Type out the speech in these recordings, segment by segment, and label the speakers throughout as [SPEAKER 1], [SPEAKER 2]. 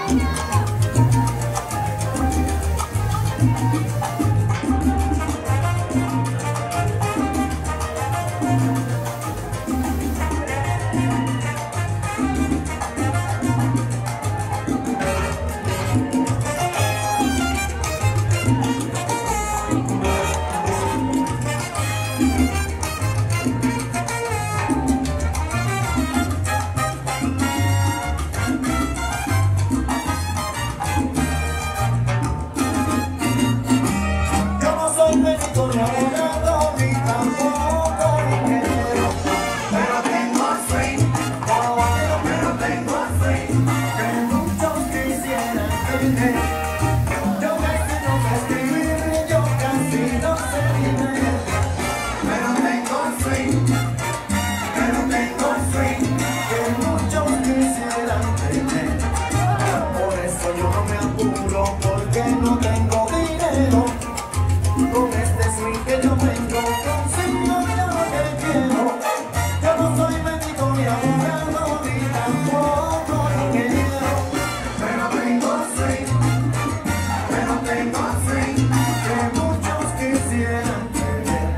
[SPEAKER 1] Porque no tengo dinero, con este swing que yo tengo, consigo yo lo que quiero. Yo no soy médico ni abogado, ni tampoco ingeniero, pero tengo swing, que muchos quisieran tener.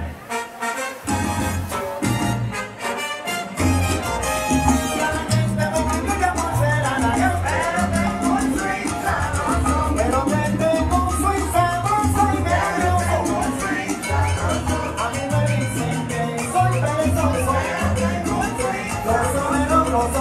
[SPEAKER 1] La gente me critica por ser halagado, pero tengo swing sabroso, pero tengo un swing sabroso y nervioso. A mí me dicen que soy perezoso, pero tengo un swing, los soneros, los